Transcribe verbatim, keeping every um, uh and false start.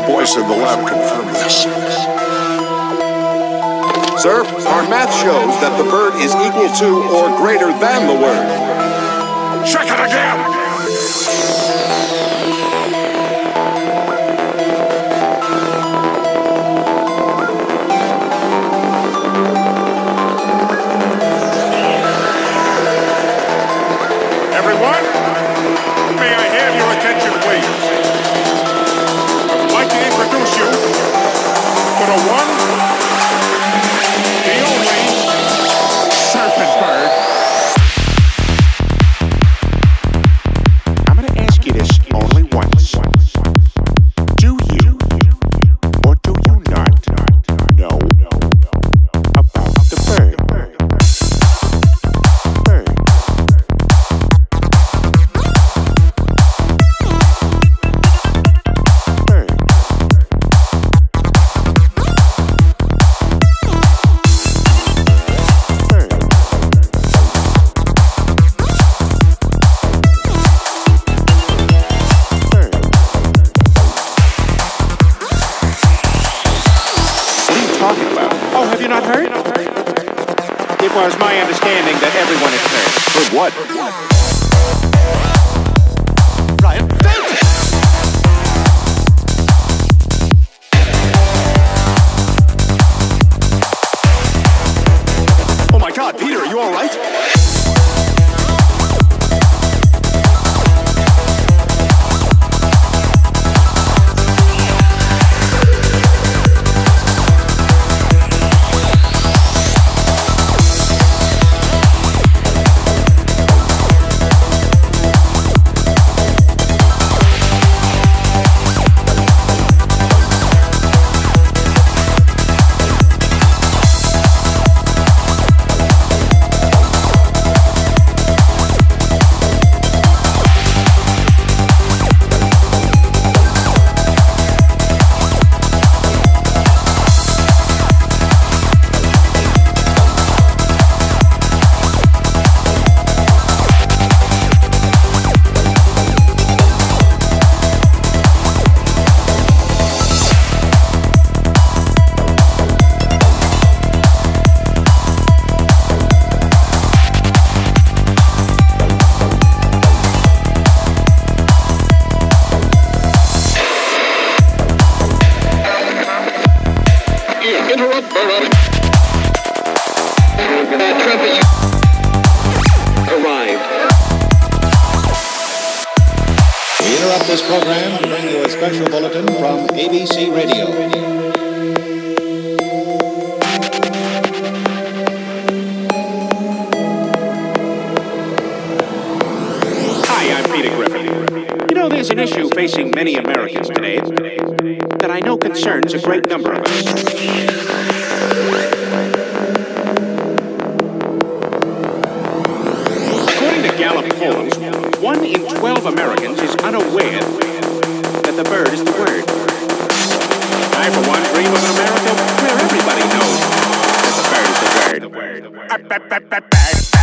boys in the lab confirm this. Sir, our math shows that the bird is equal to or greater than the word. Check it again! Everyone, may I have your attention, please? I'd like to introduce you to the one, the only serpent bird. I'm going to ask you this only once. Do you, or do you not, know about the bird? Bird. Oh, have you not heard? It was my understanding that everyone had heard. Heard what? Ryan, don't! Oh my God, Peter, are you all right? Interrupt, Burrow. That trumpet arrived. We interrupt this program to bring you a special bulletin from A B C Radio. Hi, I'm Peter Griffin. You know, there's an issue facing many Americans today that I know concerns a great number of us. According to Gallup polls, one in twelve Americans is unaware that the bird is the word. I, for one, dream of an America where everybody knows that the bird is the word.